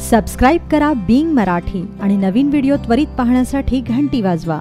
Subscribe करा being Marathi आणि नवीन video त्वरित पाहण्यासाठी घंटी वाजवा।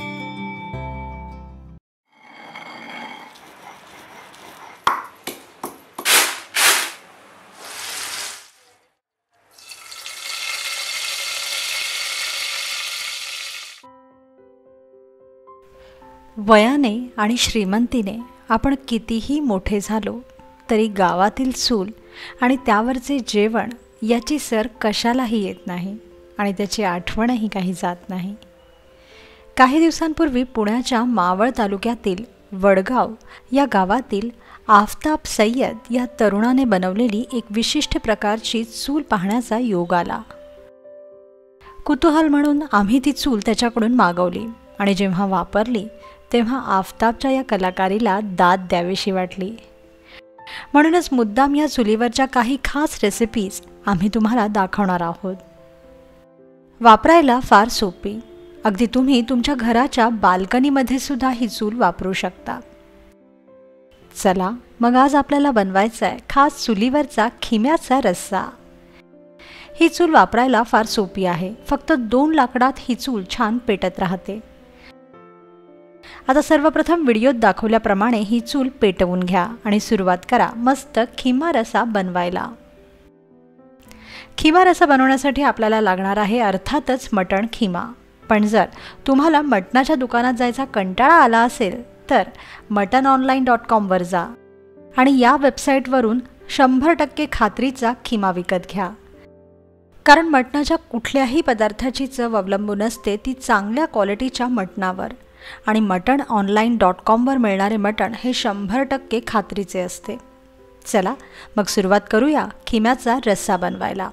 वयाने आणि श्रीमंतीने आपण कितीही मोठे झालो तरी गावातील चूल आणि त्यावरचे जेवण याची सर कशालाही येत नाही आणि त्याची आठवणही काही जात नाही। काही दिवसांपूर्वी पुण्याच्या मावळ तालुक्यातील वडगाव या गावातील आफताब सय्यद या तरुणाने बनवलेली एक विशिष्ट प्रकारची चूल पाहण्याचा योग आला। कुतूहल म्हणून आम्ही ती चूल त्याच्याकडून मागवली आणि जेव्हा वापरली तेव्हा आफताबच्या या कलाकारीला दाद द्यावीशी वाटली। म्हणूनच मुद्दाम या चुलीवरच्या काही खास रेसिपीज आम्ही तुम्हाला दाखवणार आहोत। वापरायला फार सोपी, अगदी तुम्ही तुमच्या घराच्या बाल्कनीमध्ये सुद्धा ही चूल वापरू शकता। चला मग आज आपल्याला बनवायचा आहे खास चुलीवरचा खिम्याचा रस्सा। ही चूल वापरायला फार सोपी आहे, फक्त 2 लाकडात ही चूल छान पेटत राहते। आता सर्वप्रथम व्हिडिओत दाखवल्याप्रमाणे ही चूल पेटवून घ्या आणि सुरुवात करा मस्त खिमा रसा बनवायला। खिमा रसा बनवण्यासाठी आपल्याला लागणार आहे अर्थातच मटण खिमा। पण जर तुम्हाला मटणाच्या दुकानात जायचा कंटाळा आला असेल तर muttononline.com वर जा आणि या वेबसाईटवरून 100% खात्रीचा खिमा विकत घ्या। कारण मटणाच्या कुठल्याही पदार्थाची चव अवलंबून असते ती चांगल्या क्वालिटीच्या मटणावर आणि muttononline.com वर मिळणारे मटण हे 100% खात्रीचे असते। चला मग सुरुवात करूया खिम्याचा रस्सा बनवायला।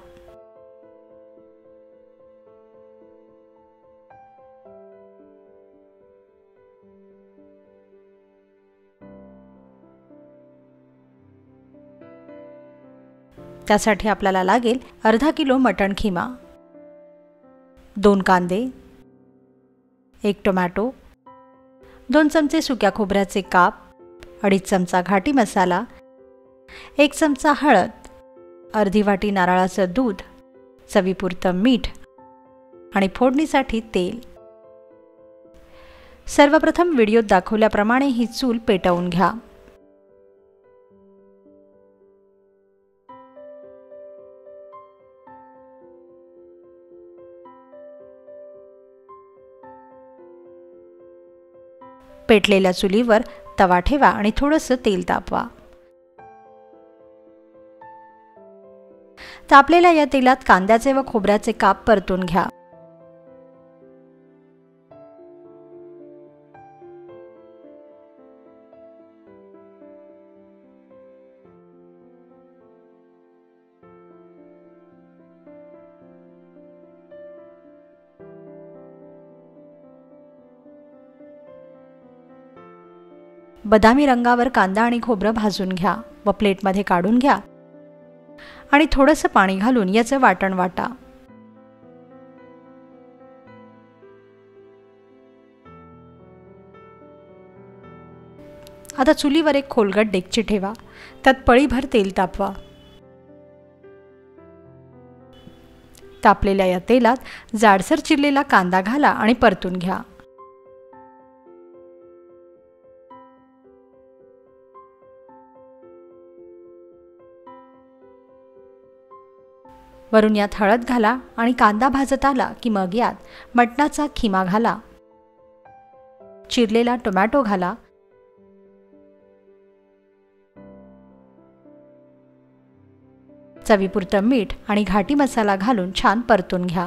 त्यासाठी आपल्याला लागेल अर्धा किलो मटण खिमा, 2 कांदे, 1 टोमॅटो, 2 चमचे सुक्या खोबऱ्याचे काप, 2.5 चमचा घाटी मसाला, 1 चमचा हळद, अर्धी वाटी नारळाचं दूध, चवीपुरतं मीठ आणि फोडणीसाठी तेल। सर्वप्रथम व्हिडिओत दाखवल्याप्रमाणे ही चूल पेटवून घ्या। पेटलेल्या चुलीवर तवा ठेवा आणि थोडंसं तेल तापवा। तापलेल्या या तेलात कांद्याचे व खोबऱ्याचे काप परतून घ्या। बदामी रंगावर कांदा आणि खोबरं भाजून घ्या व प्लेटमध्ये काढून घ्या आणि थोडंसं पाणी घालून याचं वाटण वाटा। आता चुलीवर एक खोलगट डेगची ठेवा, त्यात पळीभर तेल तापवा। तापलेल्या या तेलात जाडसर चिरलेला कांदा घाला आणि परतून घ्या। वरून यात हळद घाला आणि कांदा भाजत आला की मग यात मटणाचा खिमा घाला, चिरलेला टोमॅटो घाला, चवीपुरतं मीठ आणि घाटी मसाला घालून छान परतून घ्या।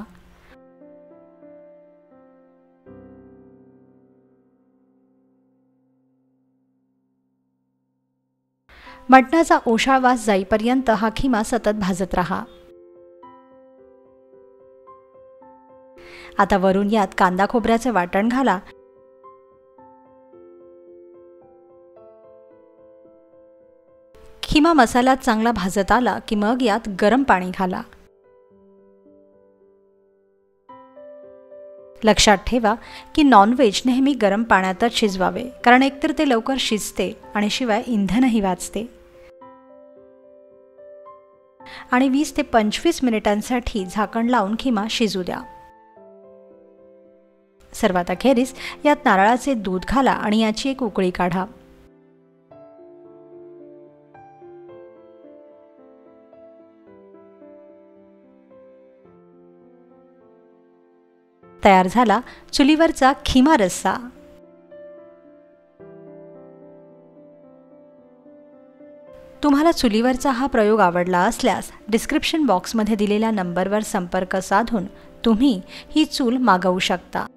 मटणाचा ओशाळ वास जाईपर्यंत हा खिमा सतत भाजत राहा। आता वरून यात कांदा खोबऱ्याचे वाटण घाला, खिमा मसाल्यात चांगला भाजत आला की मग यात गरम पाणी घाला। लक्षात ठेवा की नॉनव्हेज नेहमी गरम पाण्यातच शिजवावे, कारण एकतर ते लवकर शिजते आणि शिवाय इंधनही वाचते। आणि 20 ते 25 मिनिटांसाठी झाकण लावून खिमा शिजू द्या. सर्वात अखेरीस यात नारळाचे दूध घाला आणि याची एक उकळी काढा. तयार झाला चुलीवरचा खिमा रस्सा. तुम्हाला चुलीवरचा हा प्रयोग आवडला असल्यास डिस्क्रिप्शन बॉक्समध्ये दिलेल्या नंबरवर संपर्क साधून तुम्ही ही चूल मागवू शकता.